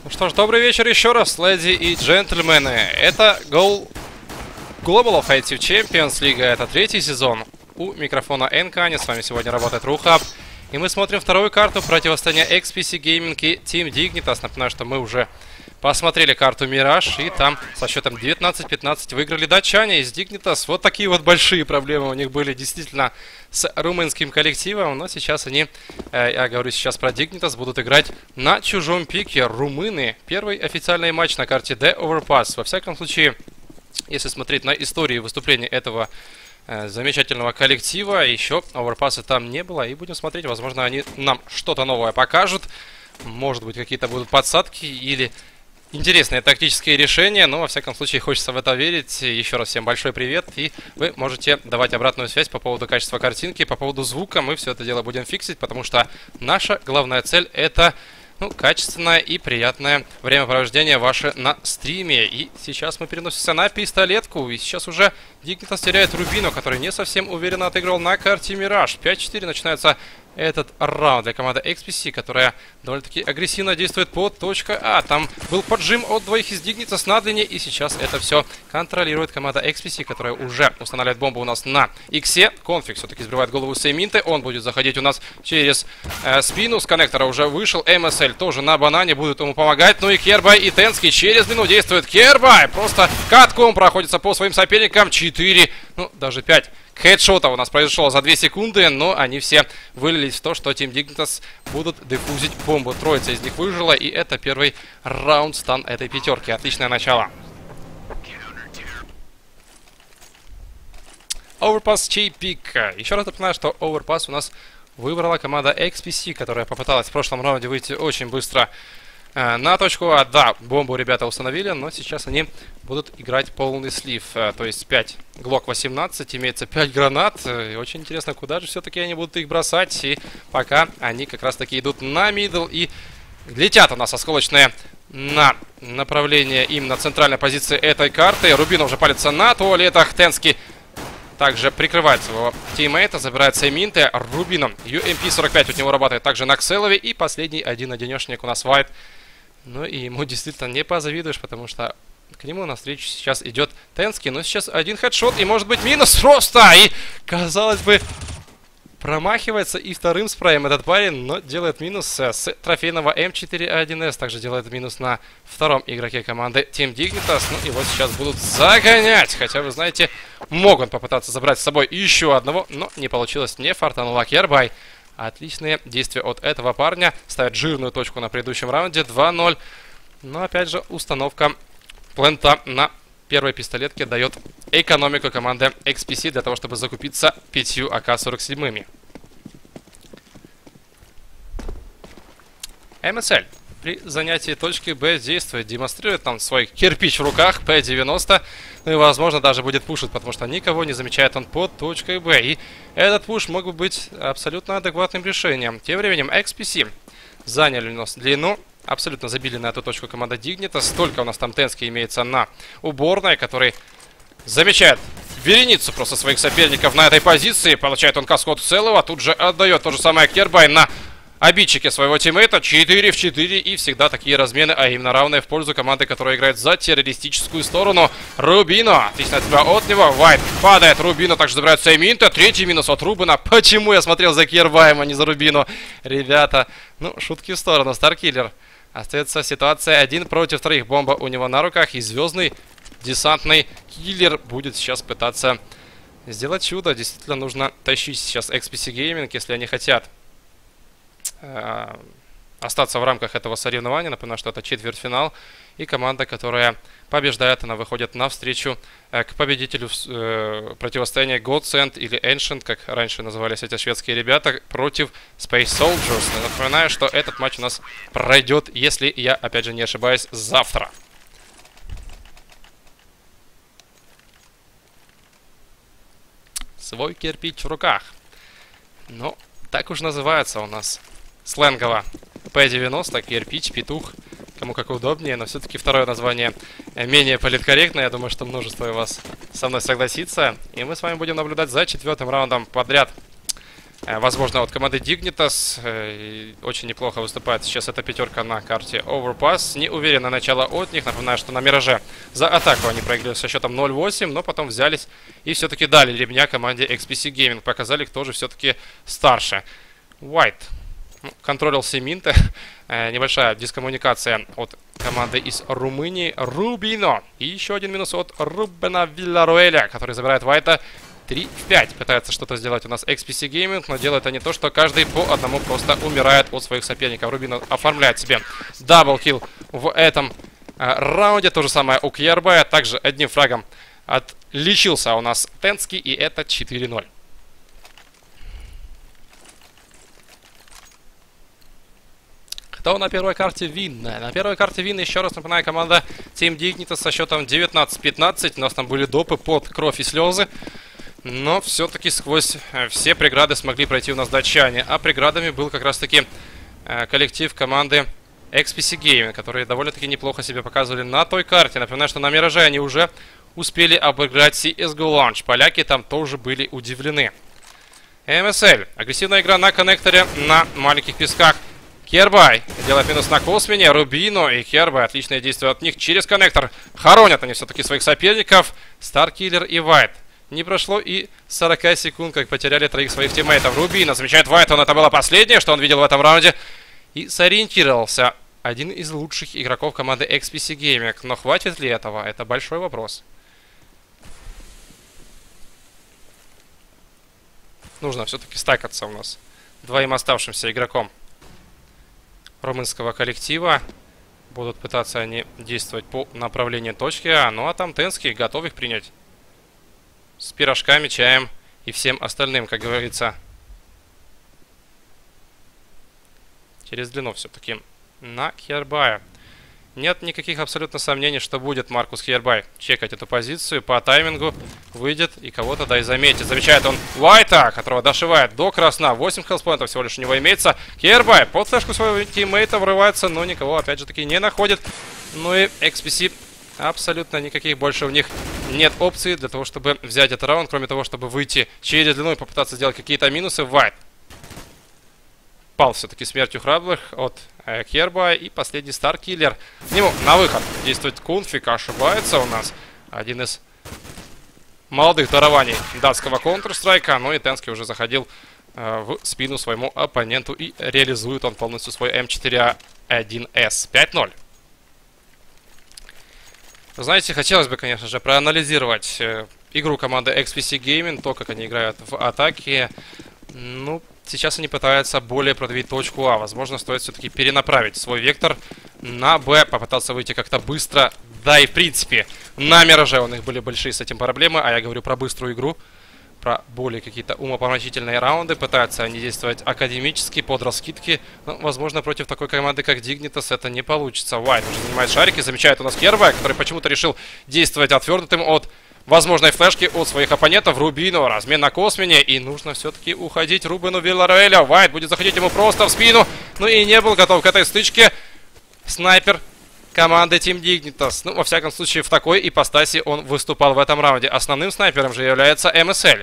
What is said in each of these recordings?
Что ж, добрый вечер еще раз, леди и джентльмены. Это Global Offensive Champions League, это третий сезон. У микрофона Энкани, с вами сегодня работает Рухаб. И мы смотрим вторую карту противостояния XPC Gaming и Team Dignitas. Напоминаю, что мы уже посмотрели карту Мираж, и там со счетом 19-15 выиграли датчане из Dignitas. Вот такие вот большие проблемы у них были действительно с румынским коллективом. Но сейчас они, я говорю сейчас про Dignitas, будут играть на чужом пике. Румыны. Первый официальный матч на карте The Overpass. Во всяком случае, если смотреть на историю выступления этого замечательного коллектива, еще оверпасса там не было. И будем смотреть, возможно, они нам что-то новое покажут. Может быть, какие-то будут подсадки или интересные тактические решения, но, во всяком случае, хочется в это верить. Еще раз всем большой привет, и вы можете давать обратную связь по поводу качества картинки, по поводу звука. Мы все это дело будем фиксить, потому что наша главная цель — это качественное и приятное времяпровождение ваше на стриме. И сейчас мы переносимся на пистолетку. И сейчас уже Dignitas теряет Рубино, который не совсем уверенно отыграл на карте Мираж. 5-4 начинается этот раунд для команды XPC, которая довольно-таки агрессивно действует по точке А. Там был поджим от двоих из Dignitas на длине, и сейчас это все контролирует команда XPC, которая уже устанавливает бомбу у нас на Иксе. Конфиг все-таки сбривает голову Сейминты. Он будет заходить у нас через спину. С коннектора уже вышел. МСЛ тоже на банане будут ему помогать. Ну и Кербай и Тенский через длину действует. Кербай просто катком проходится по своим соперникам. 4, даже 5 хедшота у нас произошло за 2 секунды, но они все вылились в то, что Team Dignitas будут дефузить бомбу. Троица из них выжила, и это первый раунд стан этой пятерки. Отличное начало. Overpass Чейпик. Еще раз напоминаю, что Overpass у нас выбрала команда XPC, которая попыталась в прошлом раунде выйти очень быстро на точку А. Да, бомбу ребята установили, но сейчас они будут играть полный слив. То есть 5 Glock 18, имеется 5 гранат. И очень интересно, куда же все-таки они будут их бросать. И пока они как раз таки идут на мидл. И летят у нас осколочные на направление им на центральной позиции этой карты. Рубино уже палится на туалетах. Тенский также прикрывает своего тиммейта, забирает Сейминты. Рубино UMP-45 от него работает также на Кселове. И последний один-одинешник у нас Вайт. Ну и ему действительно не позавидуешь, потому что к нему навстречу сейчас идет Тенский. Но сейчас один хедшот и может быть минус просто. И, казалось бы, промахивается и вторым спреем этот парень, но делает минус с трофейного М4А1С. Также делает минус на втором игроке команды Team Dignitas. Ну и вот сейчас будут загонять. Хотя, вы знаете, могут попытаться забрать с собой еще одного, но не получилось, не фартанула Кербай. Отличные действия от этого парня. Ставит жирную точку на предыдущем раунде. 2-0. Но опять же установка плента на первой пистолетке дает экономику команды XPC для того, чтобы закупиться 5 АК-47. МСЛ при занятии точки Б действует, демонстрирует там свой кирпич в руках, П-90. Ну и, возможно, даже будет пушить, потому что никого не замечает он под точкой Б. И этот пуш мог бы быть абсолютно адекватным решением. Тем временем XPC заняли у нас длину. Абсолютно забили на эту точку команда Dignitas. Столько у нас там Тенский имеется на уборной, который замечает вереницу просто своих соперников на этой позиции. Получает он каску от целого. Тут же отдает то же самое Кербай на обидчике своего тиммейта. 4 в 4. И всегда такие размены, а именно равные в пользу команды, которая играет за террористическую сторону. Рубино. Отлично тебя от него. Вайт падает. Рубино также забирает Сейминта. Третий минус от Рубина. Почему я смотрел за Кербаем, а не за Рубино? Ребята, шутки в сторону. Старкиллер. Остается ситуация 1 против 3. Бомба у него на руках. И звездный десантный киллер будет сейчас пытаться сделать чудо. Действительно нужно тащить сейчас XPC Gaming, если они хотят остаться в рамках этого соревнования. Напоминаю, что это четвертьфинал. И команда, которая побеждает, она выходит навстречу к победителю противостояния Godsend или Ancient, как раньше назывались эти шведские ребята, против Space Soldiers. Напоминаю, что этот матч у нас пройдет, если я, опять же, не ошибаюсь, завтра. Свой кирпич в руках. Ну, так уж называется у нас сленгово. П-90, кирпич, петух. Кому как удобнее, но все-таки второе название менее политкорректное. Я думаю, что множество из вас со мной согласится. И мы с вами будем наблюдать за 4-м раундом подряд Возможно, от команды Dignitas очень неплохо выступает сейчас эта пятерка на карте Overpass. Не уверенно начало от них. Напоминаю, что на Мираже за атаку они проиграли со счетом 0-8, но потом взялись и все-таки дали ремня команде XPC Gaming. Показали, кто же все-таки старше. White контролил Семинта. Небольшая дискоммуникация от команды из Румынии. Рубино. И еще один минус от Рубена Вильяруэля, который забирает Whiteа. 3 в 5 пытается что-то сделать у нас XPC Gaming, но делает они то, что каждый по одному просто умирает от своих соперников. Рубино оформляет себе даблкилл в этом раунде. То же самое у Кьербая. Также одним фрагом отличился у нас Тенский, и это 4-0. Кто на первой карте Вин? На первой карте Вин, еще раз напоминаю, команда Team Dignitas со счетом 19-15. У нас там были допы под кровь и слезы. Но все-таки сквозь все преграды смогли пройти у нас датчане. А преградами был как раз-таки коллектив команды XPC Gaming, которые довольно-таки неплохо себя показывали на той карте. Напоминаю, что на Мираже они уже успели обыграть CSGO Launch. Поляки там тоже были удивлены. MSL. Агрессивная игра на коннекторе на маленьких песках. Кьербай делает минус на Космине. Рубино и Кьербай. Отличные действия от них через коннектор. Хоронят они все-таки своих соперников. Старкиллер и White. Не прошло и 40 секунд, как потеряли троих своих тиммейтов. Рубино замечает White, это было последнее, что он видел в этом раунде. И сориентировался. Один из лучших игроков команды XPC Gaming. Но хватит ли этого? Это большой вопрос. Нужно все-таки стакаться у нас двоим оставшимся игроком румынского коллектива. Будут пытаться они действовать по направлению точки А. Ну а там Тенский готов их принять. С пирожками, чаем и всем остальным, как говорится. Через длину все-таки на Кьербая. Нет никаких абсолютно сомнений, что будет Маркус Кьербай чекать эту позицию. По таймингу выйдет и кого-то, да, и заметит. Замечает он Уайта, которого дошивает до красна. 8 хелспоинтов всего лишь у него имеется. Кьербай под флешку своего тиммейта врывается, но никого, опять же таки, не находит. Ну и XPC абсолютно никаких больше у них нет опций для того, чтобы взять этот раунд, кроме того, чтобы выйти через длину и попытаться сделать какие-то минусы. White пал все-таки смертью храбрых от Кьербая. И последний Старкиллер. К нему на выход действует Кунфик. Ошибается у нас один из молодых дарований датского Counter-Strike. Ну и Тенский уже заходил в спину своему оппоненту. И реализует он полностью свой М4А1С. 5-0. Знаете, хотелось бы, конечно же, проанализировать игру команды XPC Gaming, то, как они играют в атаке. Ну, сейчас они пытаются более продавить точку А. Возможно, стоит все-таки перенаправить свой вектор на Б, попытаться выйти как-то быстро. Да и, в принципе, на Мираже у них были большие с этим проблемы, а я говорю про быструю игру, про более какие-то умопомрачительные раунды. Пытаются они действовать академически, под раскидки. Но, возможно, против такой команды, как Dignitas, это не получится. White уже занимает шарики, замечает у нас Кьербай, который почему-то решил действовать отвернутым от возможной флешки от своих оппонентов. Рубино, размен на Космине, и нужно все-таки уходить Рубену Вильяруэля. White будет заходить ему просто в спину, ну и не был готов к этой стычке снайпер команды Team Dignitas. Ну, во всяком случае, в такой ипостаси он выступал в этом раунде. Основным снайпером же является MSL.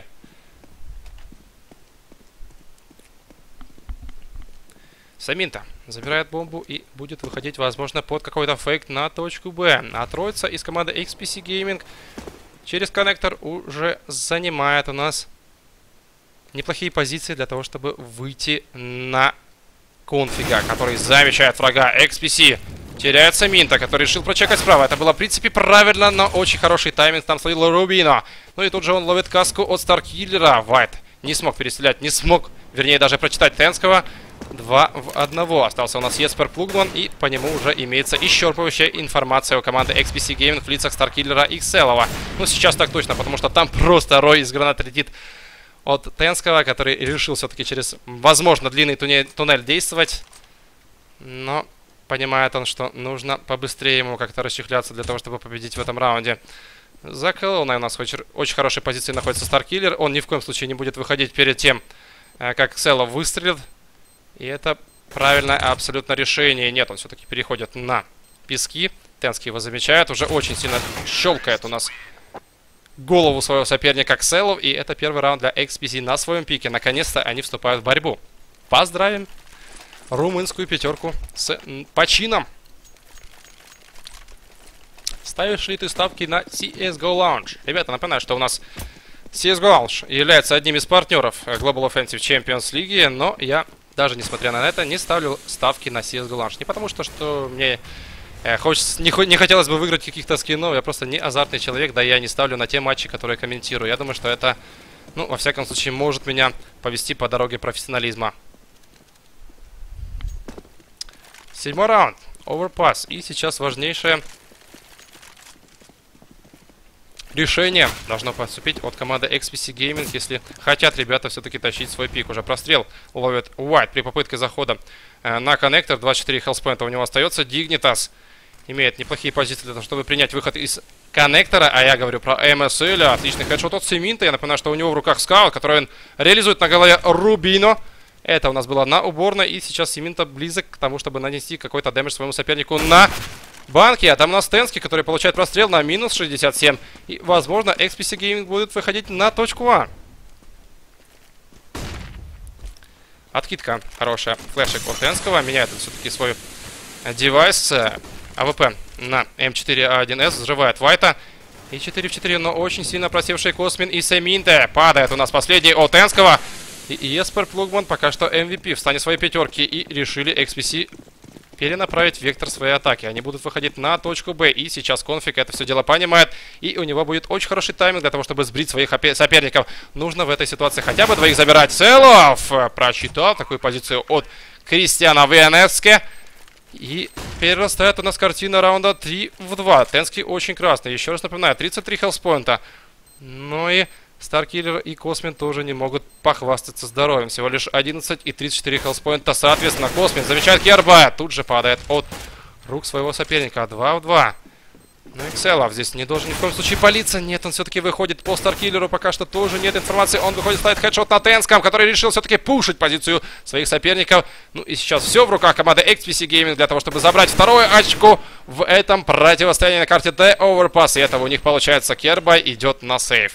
Саминта забирает бомбу и будет выходить, возможно, под какой-то фейк на точку Б. А троица из команды XPC Gaming через коннектор уже занимает у нас неплохие позиции для того, чтобы выйти на Конфига, который замечает врага. XPC теряет Саминта, который решил прочекать справа. Это было, в принципе, правильно, но очень хороший тайминг там словил Рубино. Ну и тут же он ловит каску от Старкиллера. White не смог перестрелять, не смог, вернее, даже прочитать Тенского. 2 в 1. Остался у нас Еспер Плугман, и по нему уже имеется исчерпывающая информация у команды XPC Gaming в лицах Старкиллера и Кселова. Ну, сейчас так точно, потому что там просто рой из гранат летит от Тенского, который решил все-таки через, возможно, длинный туннель действовать. Но понимает он, что нужно побыстрее ему как-то расчехляться для того, чтобы победить в этом раунде. За колонной у нас очень хорошей позиции находится Старкиллер. Он ни в коем случае не будет выходить перед тем, как Кселов выстрелит. И это правильное абсолютно решение. Нет, он все-таки переходит на пески. Тенский его замечает. Уже очень сильно щелкает у нас голову своего соперника Кселов. И это первый раунд для XPC на своем пике. Наконец-то они вступают в борьбу. Поздравим румынскую пятерку с почином. Ставишь ли ты ставки на CSGO Lounge? Ребята, напоминаю, что у нас CSGO Lounge является одним из партнеров Global Offensive Champions League, но я, даже несмотря на это, не ставлю ставки на CSGO Lounge. Не потому что мне не хотелось бы выиграть каких-то скинов, я просто не азартный человек, да я не ставлю на те матчи, которые комментирую. Я думаю, что это, ну, во всяком случае, может меня повести по дороге профессионализма. 7-й раунд. Overpass. И сейчас важнейшее решение должно поступить от команды XPC Gaming, если хотят ребята все-таки тащить свой пик. Уже прострел ловит White при попытке захода на коннектор. 24 хелспоинта у него остается. Dignitas имеет неплохие позиции для того, чтобы принять выход из коннектора. А я говорю про MSL. Отличный хедшот от Семинта. Я напоминаю, что у него в руках скаут, который он реализует на голове Рубино. Это у нас было на уборной. И сейчас Семинта близок к тому, чтобы нанести какой-то дэмэдж своему сопернику на банке. А там у нас Тенский, который получает прострел на минус 67. И, возможно, XPC Gaming будет выходить на точку А. Откидка хорошая. Флешек от Тенского. Меняет он все-таки свой девайс. АВП на М4А1С. Взрывает Вайта. И 4 в 4, но очень сильно просевший Космин и Семинте. Падает у нас последний от Тенского. И Еспер Плугман пока что MVP в стане своей пятерки. И решили XPC перенаправить вектор своей атаки. Они будут выходить на точку Б. И сейчас Конфиг это все дело понимает. И у него будет очень хороший тайминг для того, чтобы сбрить своих соперников. Нужно в этой ситуации хотя бы двоих забирать. Целов прочитал такую позицию от Кристиана Венеске. И перерастает у нас картина раунда 3 в 2. Тенский очень красный. Еще раз напоминаю, 33 хелспоинта. Ну и Старкиллер и Космин тоже не могут похвастаться здоровьем. Всего лишь 11 и 34 хелспоинта. Соответственно, Космин замечает Керба. Тут же падает от рук своего соперника. 2 в 2. Ну и Кселов здесь не должен ни в коем случае палиться. Нет, он все-таки выходит по Старкиллеру. Пока что тоже нет информации. Он выходит, ставит хедшот на Тенском, который решил все-таки пушить позицию своих соперников. Ну и сейчас все в руках команды XPC Gaming для того, чтобы забрать второе очко в этом противостоянии на карте The Overpass. И этого у них получается. Керба идет на сейф.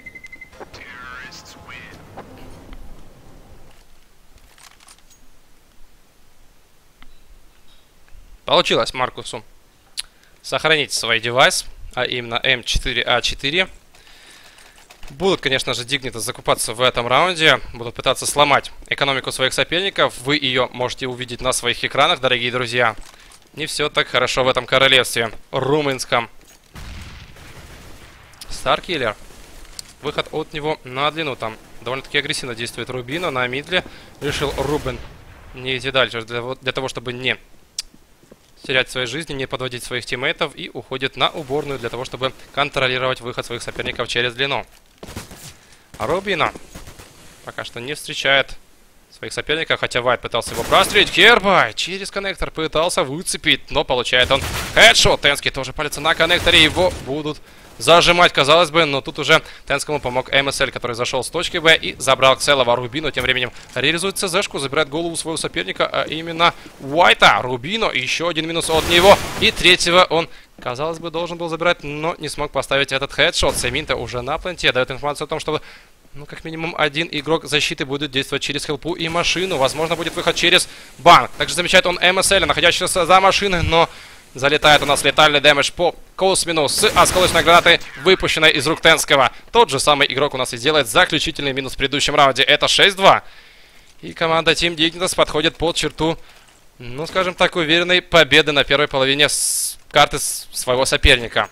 Получилось Маркусу сохранить свой девайс, а именно М4А4. Будут, конечно же, Dignitas закупаться в этом раунде. Будут пытаться сломать экономику своих соперников. Вы ее можете увидеть на своих экранах, дорогие друзья. Не все так хорошо в этом королевстве румынском. Старкиллер. Выход от него на длину. Там довольно-таки агрессивно действует Рубино на мидле. Решил Рубин не идти дальше для того, чтобы не терять своей жизни, не подводить своих тиммейтов, и уходит на уборную для того, чтобы контролировать выход своих соперников через длину. Рубино пока что не встречает своих соперников, хотя Вайт пытался его прострелить. Кербай через коннектор пытался выцепить, но получает он хедшот. Тенский тоже палится на коннекторе, его будут зажимать, казалось бы, но тут уже Тенскому помог MSL, который зашел с точки Б и забрал Кселова. Рубино тем временем реализует ЦЗшку, забирает голову своего соперника, а именно Уайта. Рубино, еще один минус от него, и третьего он, казалось бы, должен был забирать, но не смог поставить этот хедшот. Семинта уже на пленте дает информацию о том, что, ну, как минимум один игрок защиты будет действовать через хелпу и машину. Возможно, будет выход через банк. Также замечает он MSL, находящегося за машиной, но залетает у нас летальный дэмэдж по Космину с осколочной гранатой, выпущенной из рук Тенского. Тот же самый игрок у нас и делает заключительный минус в предыдущем раунде. Это 6-2. И команда Team Dignitas подходит под черту, ну, скажем так, уверенной победы на первой половине карты своего соперника.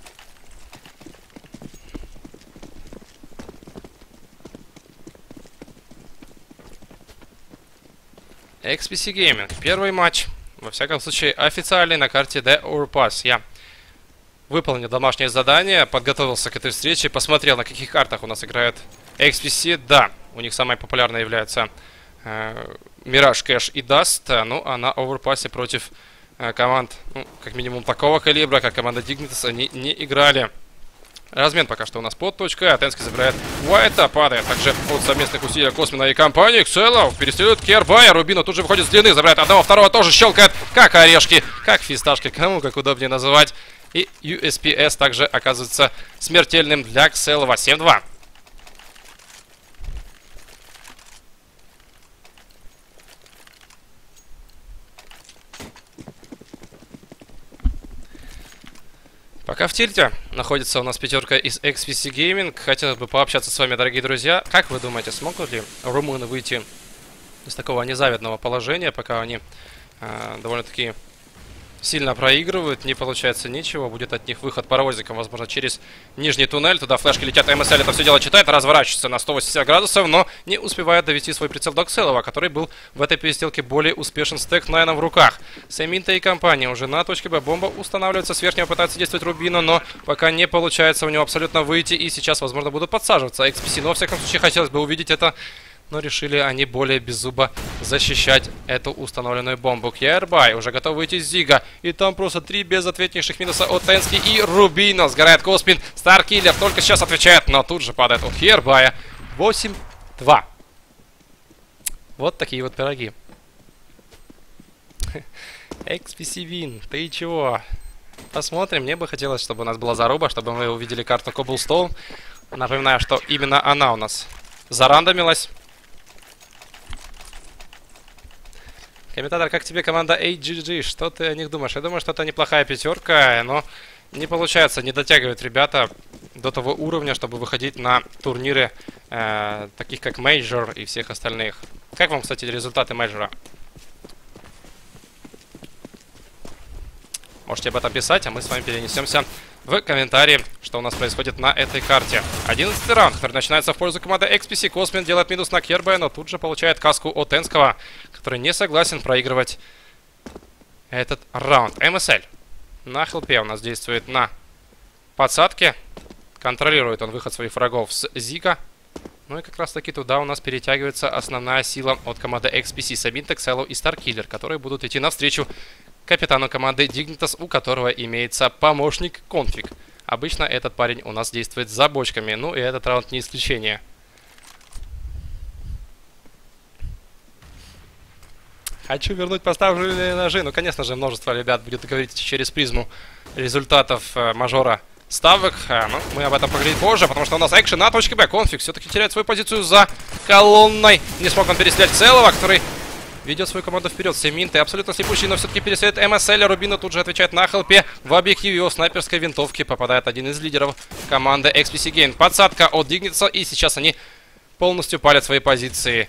XPC Gaming. Первый матч, во всяком случае, официальный на карте The Overpass. Я выполнил домашнее задание, подготовился к этой встрече, посмотрел, на каких картах у нас играет XPC. Да, у них самой популярной является Mirage, Cash и Dust. Ну, а на Overpass против команд, ну, как минимум такого калибра, как команда Dignitas, они не играли. Размен пока что у нас под точкой. А Тенский забирает Уайта. Падает также от совместных усилий Космина и компании. Кселов перестреливает Кербая. Рубино тут же выходит с длины. Забирает одного, второго тоже щелкает. Как орешки, как фисташки. Кому как удобнее называть. И USPS также оказывается смертельным для Кселова. 7-2. Пока в тильте находится у нас пятерка из XPC Gaming. Хотелось бы пообщаться с вами, дорогие друзья. Как вы думаете, смогут ли румыны выйти из такого незавидного положения, пока они довольно-таки сильно проигрывают, не получается ничего, будет от них выход паровозиком, возможно, через нижний туннель, туда флешки летят, МСЛ это все дело читает, разворачивается на 180 градусов, но не успевает довести свой прицел до Кселова, который был в этой перестрелке более успешен с Tech9 в руках. Семинта и компания уже на точке Б, бомба устанавливается, с верхнего пытается действовать Рубино, но пока не получается у него абсолютно выйти, и сейчас, возможно, будут подсаживаться XPC, но, во всяком случае, хотелось бы увидеть это. Но решили они более беззубо защищать эту установленную бомбу. Кьербай уже готов выйти из Зига. И там просто 3 безответнейших минуса от Тенски и Рубино. Сгорает Коспин. Старкиллер только сейчас отвечает, но тут же падает от Кьербая. 8-2. Вот такие вот пироги. XPC Win, ты чего? Посмотрим. Мне бы хотелось, чтобы у нас была заруба, чтобы мы увидели карту Cobblestone. Напоминаю, что именно она у нас зарандомилась. Комментатор, как тебе команда AGG? Что ты о них думаешь? Я думаю, что это неплохая пятерка, но не получается, не дотягивают ребята до того уровня, чтобы выходить на турниры, таких как Major и всех остальных. Как вам, кстати, результаты Major? Можете об этом писать, а мы с вами перенесемся в комментарии, что у нас происходит на этой карте. 11-й раунд, который начинается в пользу команды XPC. Космин делает минус на Кьербая, но тут же получает каску от Энского, который не согласен проигрывать этот раунд. МСЛ на хелпе у нас действует на подсадке. Контролирует он выход своих врагов с Зига. Ну и как раз таки туда у нас перетягивается основная сила от команды XPC. Сабин, Текселов и Старкиллер, которые будут идти навстречу капитану команды Dignitas, у которого имеется помощник Конфиг. Обычно этот парень у нас действует за бочками, ну и этот раунд не исключение. Хочу вернуть поставленные ножи. Ну, конечно же, множество ребят будет говорить через призму результатов мажора ставок. Ну, мы об этом поговорим позже, потому что у нас экшен на точке Б. Конфиг все-таки теряет свою позицию за колонной. Не смог он перестрелять Целого, который ведет свою команду вперед. Семинты абсолютно слепущий, но все-таки перестреляет МСЛ. Рубино тут же отвечает на хелпе. В объективе его снайперской винтовки попадает один из лидеров команды XPC Game. Подсадка от Dignitas, и сейчас они полностью палят свои позиции.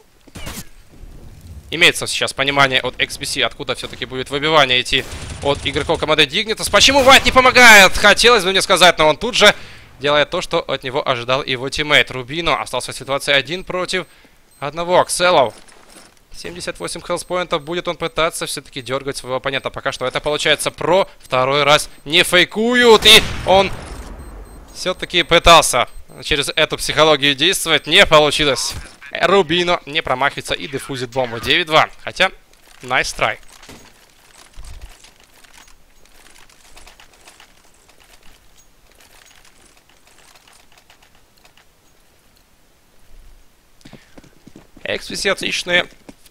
Имеется сейчас понимание от XPC, откуда все-таки будет выбивание идти от игроков команды Dignitas. Почему Вайт не помогает? Хотелось бы мне сказать, но он тут же делает то, что от него ожидал его тиммейт. Рубино остался в ситуации 1 против 1. Кселов. 78 хелспоинтов. Будет он пытаться все-таки дергать своего оппонента. Пока что это получается про. Второй раз не фейкуют. И он все-таки пытался через эту психологию действовать. Не получилось. Рубино не промахивается и дефузит бомбу. 9-2. Хотя, nice try. XPC отличные.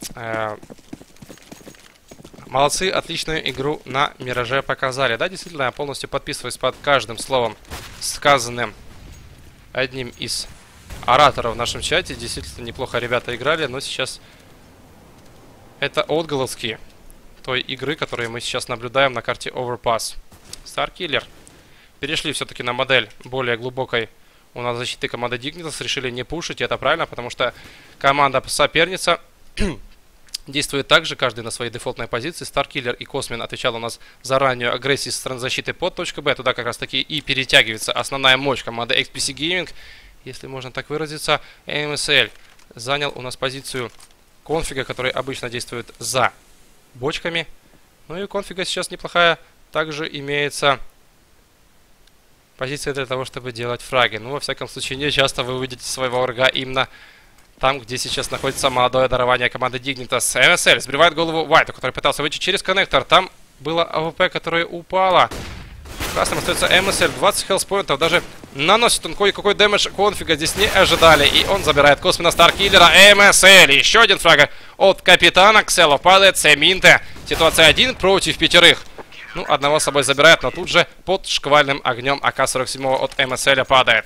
Молодцы, отличную игру на Мираже показали. Да, действительно, я полностью подписываюсь под каждым словом, сказанным одним из ораторов в нашем чате. Действительно, неплохо ребята играли, но сейчас это отголоски той игры, которую мы сейчас наблюдаем на карте Overpass. Старкиллер. Перешли все-таки на модель более глубокой у нас защиты команды Dignitas. Решили не пушить, и это правильно, потому что команда соперница действует также, каждый на своей дефолтной позиции. Старкиллер и Космин отвечал у нас за раннюю агрессию со стороны защиты под точку Б. Туда как раз таки и перетягивается основная мощь команды XPC Gaming, если можно так выразиться. MSL занял у нас позицию Конфига, который обычно действует за бочками. Ну и у Конфига сейчас неплохая также имеется позиция для того, чтобы делать фраги. Ну, во всяком случае, не часто вы увидите своего врага именно там, где сейчас находится молодое дарование команды Dignitas. MSL сбривает голову Вайту, который пытался выйти через коннектор. Там было АВП, которое упало. Красным остается MSL. 20 хелспоинтов. Даже наносит он кое-какой дэмэдж. Конфига здесь не ожидали. И он забирает Космина Старкиллера. MSL. Еще один фраг от капитана. Кселов падает. Семинте. Ситуация 1 против 5. Ну, одного с собой забирает, но тут же под шквальным огнем АК-47 от МСЛ падает.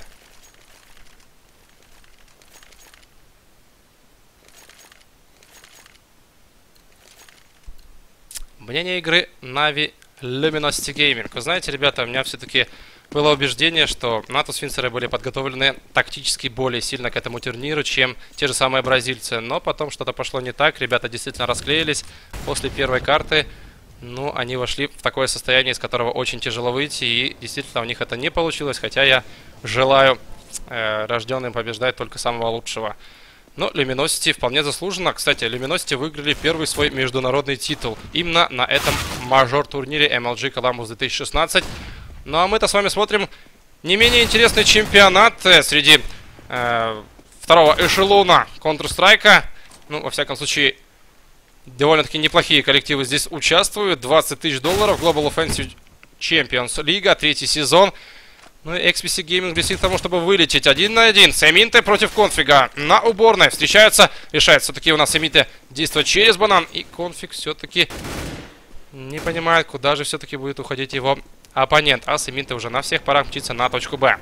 Мнение игры Na'Vi Luminosity Gaming. Вы знаете, ребята, у меня все-таки было убеждение, что Натус-финцеры были подготовлены тактически более сильно к этому турниру, чем те же самые бразильцы. Но потом что-то пошло не так. Ребята действительно расклеились после первой карты. Ну, они вошли в такое состояние, из которого очень тяжело выйти. И действительно у них это не получилось. Хотя я желаю рожденным побеждать только самого лучшего. Но Luminosity вполне заслуженно. Кстати, Luminosity выиграли первый свой международный титул. Именно на этом мажор-турнире MLG Columbus 2016. Ну а мы-то с вами смотрим не менее интересный чемпионат среди второго эшелона Counter-Strike. Ну, во всяком случае, довольно-таки неплохие коллективы здесь участвуют. 20 тысяч долларов. Global Offensive Champions Лига, третий сезон. Ну и XPC Gaming блестит к тому, чтобы вылететь 1 на 1. Семинте против Конфига на уборной встречаются. Решает все-таки у нас Семинте действовать через банан. И Конфиг все-таки не понимает, куда же все-таки будет уходить его оппонент. А Семинте уже на всех парах мчится на точку Б.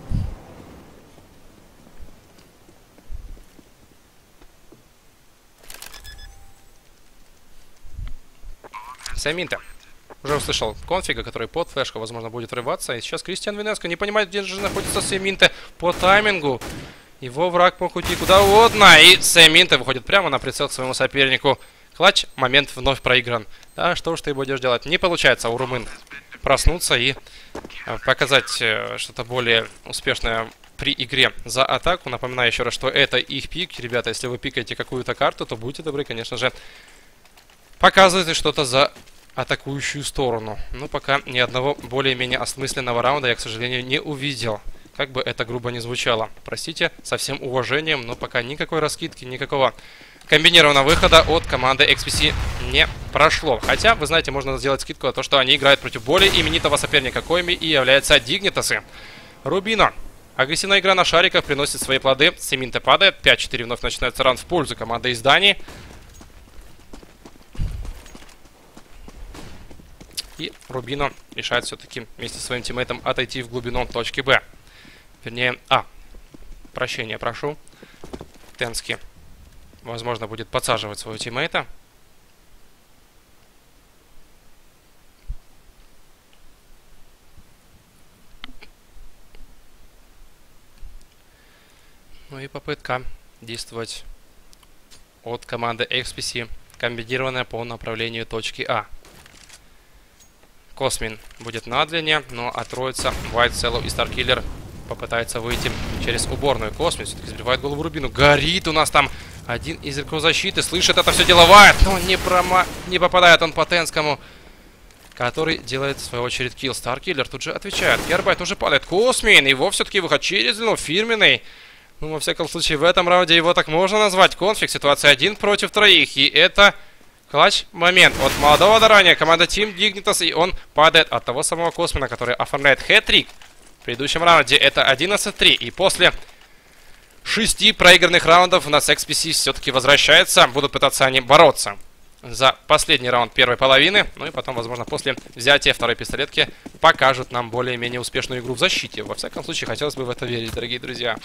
Семинте уже услышал Конфига, который под флешку, возможно, будет врываться. И сейчас Кристиан Венеско не понимает, где же находится Семинте по таймингу. Его враг мог уйти куда угодно. И Семинте выходит прямо на прицел к своему сопернику. Клатч, момент вновь проигран. Да, что ж ты будешь делать? Не получается у румын проснуться и показать что-то более успешное при игре за атаку. Напоминаю еще раз, что это их пик. Ребята, если вы пикаете какую-то карту, то будьте добры, конечно же, показывайте что-то за атакующую сторону. Но пока ни одного более-менее осмысленного раунда я, к сожалению, не увидел. Как бы это грубо не звучало. Простите, со всем уважением, но пока никакой раскидки, никакого комбинированного выхода от команды XPC не прошло. Хотя, вы знаете, можно сделать скидку на то, что они играют против более именитого соперника, коими и являются Дигнитасы. Рубино. Агрессивная игра на шариках приносит свои плоды. Семинте падает. 5-4 вновь начинается раунд в пользу команды из Дании. И Рубино решает все-таки вместе со своим тиммейтом отойти в глубину точки Б. Вернее, прощения прошу. Тенски, возможно, будет подсаживать своего тиммейта. Ну и попытка действовать от команды XPC, комбинированная по направлению точки А. Космин будет на длине, но от троица White, Cello и Старкиллер попытается выйти через уборную. Космин все-таки сбивает голову Рубину. Горит у нас там один из игроков защиты. Слышит это все дело White, но не попадает он по Тенскому, который делает в свою очередь килл. Старкиллер тут же отвечает. Гербайт уже падает. Космин, его все-таки выход через длину, фирменный. Ну, во всяком случае, в этом раунде его так можно назвать. Конфиг, ситуация 1 против 3. И это клатч момент от молодого дарания команда Team Dignitas. И он падает от того самого Космина, который оформляет хэт-трик. В предыдущем раунде это 11-3. И после 6 проигранных раундов у нас XPC все-таки возвращается. Будут пытаться они бороться за последний раунд первой половины. Ну и потом, возможно, после взятия второй пистолетки покажут нам более-менее успешную игру в защите. Во всяком случае, хотелось бы в это верить, дорогие друзья.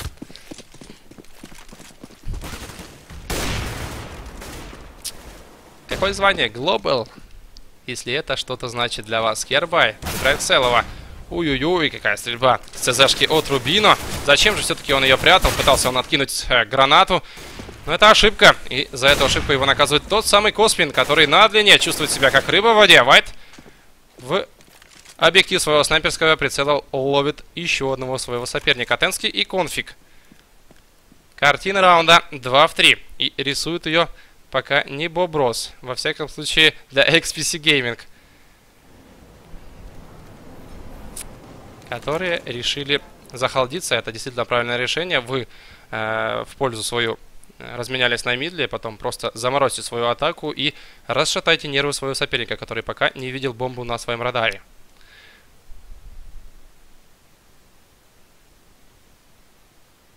Какое звание? Global. Если это что-то значит для вас. Хербай. Играет целого. Ой-ой-ой, какая стрельба с ЦЗшки от Рубино. Зачем же все-таки он ее прятал? Пытался он откинуть гранату. Но это ошибка. И за эту ошибку его наказывает тот самый Космин, который на длине чувствует себя как рыба в воде. Вайт в объектив своего снайперского прицела ловит еще одного своего соперника. Тенски и Конфиг. Картина раунда 2 в 3. И рисует ее пока не Боб Росс. Во всяком случае, для XPC Gaming. Которые решили захалдиться. Это действительно правильное решение. Вы в пользу свою разменялись на мидле, потом просто заморозьте свою атаку и расшатайте нервы своего соперника, который пока не видел бомбу на своем радаре.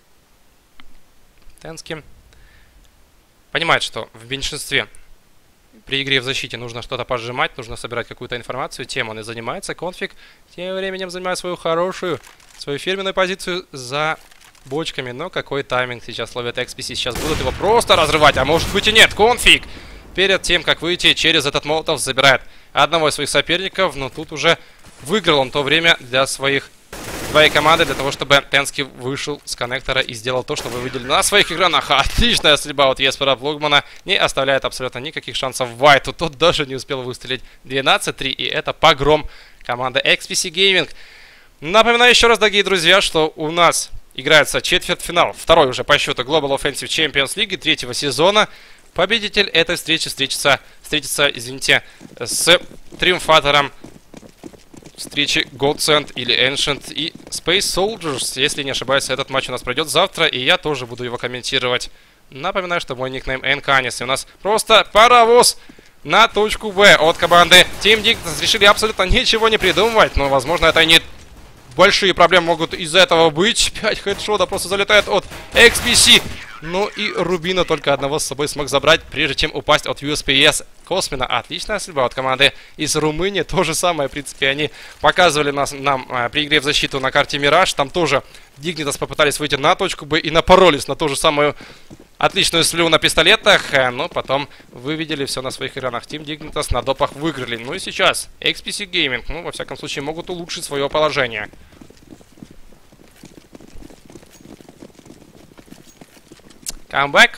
Тенски понимает, что в меньшинстве при игре в защите нужно что-то пожимать, нужно собирать какую-то информацию. Тем он и занимается. Конфиг тем временем занимает свою фирменную позицию за бочками. Но какой тайминг сейчас ловят XPC. Сейчас будут его просто разрывать, а может быть и нет. Конфиг перед тем, как выйти через этот молотов, забирает одного из своих соперников. Но тут уже выиграл он то время для своей команды, для того, чтобы Тенский вышел с коннектора и сделал то, что вы видели на своих экранах. Отличная стрельба от Еспера Плугмана не оставляет абсолютно никаких шансов Вайту. Тот даже не успел выстрелить. 12-3, и это погром команды XPC Gaming. Напоминаю еще раз, дорогие друзья, что у нас играется четвертьфинал, второй уже по счету Global Offensive Champions League третьего сезона. Победитель этой встречи встретится, извините, с триумфатором встречи Godsend или Ancient и Space Soldiers. Если не ошибаюсь, этот матч у нас пройдет завтра, и я тоже буду его комментировать. Напоминаю, что мой никнейм Энканис, и у нас просто паровоз на точку Б от команды Team Dignitas. Решили абсолютно ничего не придумывать, но, возможно, это не большие проблемы могут из-за этого быть. 5 хедшота просто залетает от XPC. Ну и Рубина только одного с собой смог забрать, прежде чем упасть от USPS Космина. Отличная стрельба от команды из Румынии. То же самое, в принципе, они показывали нам при игре в защиту на карте Мираж. Там тоже Dignitas попытались выйти на точку Б и напоролись на ту же самую отличную стрельбу на пистолетах. Но потом вы видели все на своих экранах. Team Dignitas на допах выиграли. Ну и сейчас XPC Gaming, ну, во всяком случае, могут улучшить свое положение. Камбэк.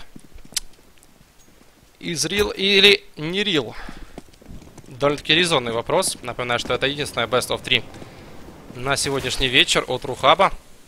Из рил или не рил? Довольно-таки резонный вопрос. Напоминаю, что это единственная Best of 3 на сегодняшний вечер от Рухаба.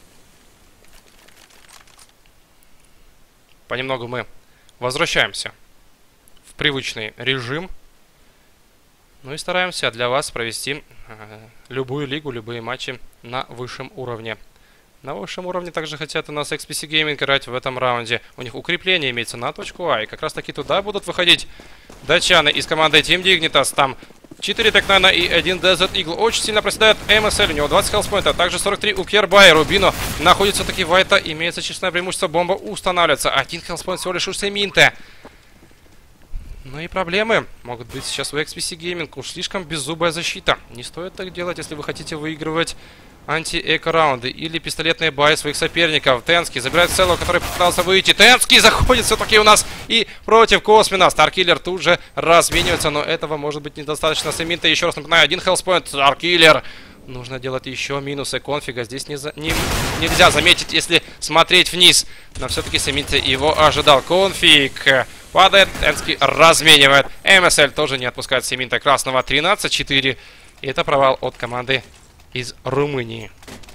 Понемногу мы возвращаемся в привычный режим. Ну и стараемся для вас провести любую лигу, любые матчи на высшем уровне. На высшем уровне также хотят у нас XPC Gaming играть в этом раунде. У них укрепление имеется на точку А. И как раз таки туда будут выходить датчаны из команды Team Dignitas. Там 4 Текнана и 1 Desert Eagle. Очень сильно проседает MSL. У него 20 хелспоинта. Также 43 у Кербай. Рубино находится таки Вайта. Имеется численное преимущество. Бомба устанавливается. 1 хелспоинт всего лишь у Семинте. Ну и проблемы могут быть сейчас у XPC Gaming. Уж слишком беззубая защита. Не стоит так делать, если вы хотите выигрывать анти-эко-раунды или пистолетные баи своих соперников. Тенский забирает целого, который пытался выйти. Тенский заходит все-таки у нас и против Космина. Старкиллер тут же разменивается, но этого может быть недостаточно. Семинта, еще раз напоминаю, 1 хелспоинт. Старкиллер. Нужно делать еще минусы конфига. Здесь нельзя заметить, если смотреть вниз. Но все-таки Семинта его ожидал. Конфиг падает, Тенский разменивает. МСЛ тоже не отпускает Семинта красного. 13-4. И это провал от команды из Румынии.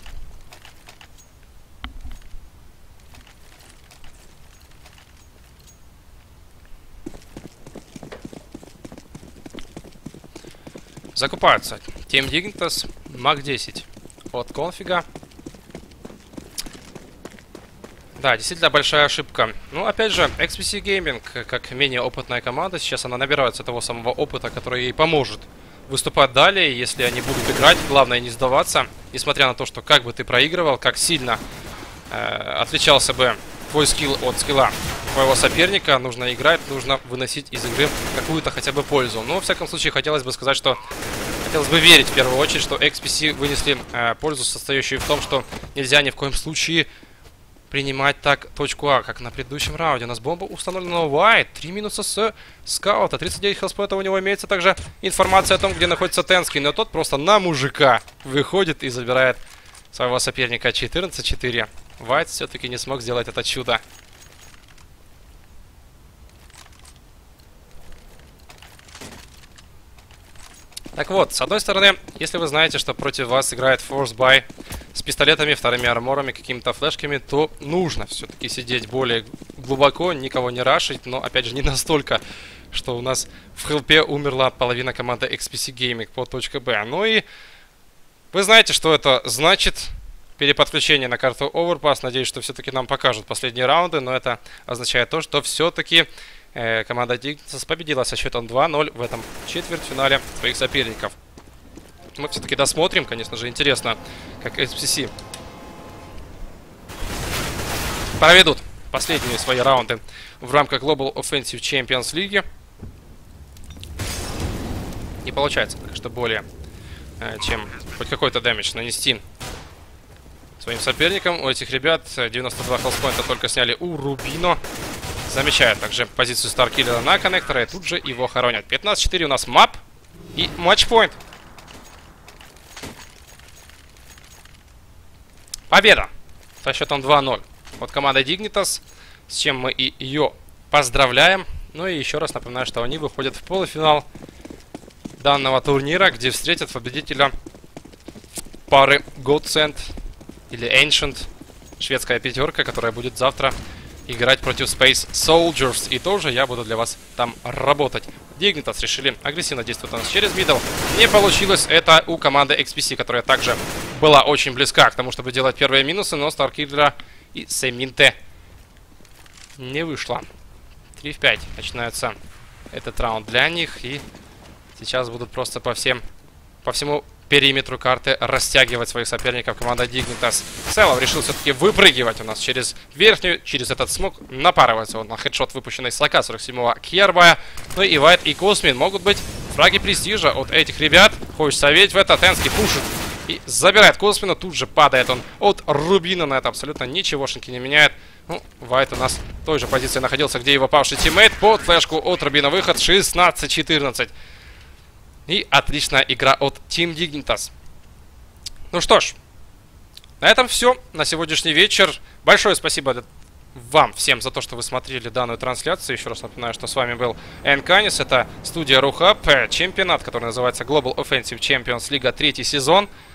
Закупаются Team Dignitas, Мак 10 от конфига. Да, действительно большая ошибка. Ну, опять же, XPC Gaming, как менее опытная команда, сейчас она набирается того самого опыта, который ей поможет выступать далее, если они будут играть. Главное не сдаваться, несмотря на то, что как бы ты проигрывал, как сильно отличался бы твой скилл от скилла твоего соперника. Нужно играть, нужно выносить из игры какую-то хотя бы пользу. Но, во всяком случае, хотелось бы сказать, что хотелось бы верить в первую очередь, что XPC вынесли пользу, состоящую в том, что нельзя ни в коем случае принимать так точку А, как на предыдущем раунде. У нас бомба установлена White. 3 минуса с скаута. 39 хелспоинтов у него имеется. Также информация о том, где находится Тенский. Но тот просто на мужика выходит и забирает своего соперника. 14-4. White все-таки не смог сделать это чудо. Так вот, с одной стороны, если вы знаете, что против вас играет Force Buy с пистолетами, вторыми арморами, какими-то флешками, то нужно все-таки сидеть более глубоко, никого не рашить, но, опять же, не настолько, что у нас в хелпе умерла половина команды XPC Gaming по точке Б. Ну и вы знаете, что это значит. Переподключение на карту Overpass. Надеюсь, что все-таки нам покажут последние раунды, но это означает то, что все-таки команда Dignitas победила со счетом 2-0 в этом четвертьфинале своих соперников. Мы все-таки досмотрим, конечно же, интересно, как XPC проведут последние свои раунды в рамках Global Offensive Champions League. Не получается пока что более, чем хоть какой-то дэмидж нанести своим соперникам. У этих ребят 92 хелспоинта только сняли у Рубино. Замечают также позицию Старкиллера на коннектора и тут же его хоронят. 15-4 у нас мап и матчпоинт. Победа со счетом 2-0 от команды Dignitas, с чем мы и ее поздравляем. Ну и еще раз напоминаю, что они выходят в полуфинал данного турнира, где встретят победителя пары Godsend или Ancient, шведская пятерка, которая будет завтра играть против Space Soldiers. И тоже я буду для вас там работать. Dignitas решили агрессивно действовать у нас через мидл. Не получилось это у команды XPC, которая также была очень близка к тому, чтобы делать первые минусы, но Старкиллера и Семинте не вышло. 3 в 5 начинается этот раунд для них. И сейчас будут просто по всему периметру карты растягивать своих соперников команда Dignitas. Селов решил все-таки выпрыгивать у нас через верхнюю, через этот смог. Напарывается он на хедшот, выпущенный с АК-47 Кьербая. Ну и Вайт и Космин могут быть фраги престижа от этих ребят. Хочется верить в это. Тенский пушит и забирает Космина. Тут же падает он от Рубина. На это абсолютно ничегошеньки не меняет. Ну, Вайт у нас в той же позиции находился, где его павший тиммейт. Под флешку от Рубина выход 16-14. И отличная игра от Team Dignitas. Ну что ж, на этом все на сегодняшний вечер. Большое спасибо вам всем за то, что вы смотрели данную трансляцию. Еще раз напоминаю, что с вами был Энканис. Это студия RuHub, чемпионат, который называется Global Offensive Champions League 3-й сезон.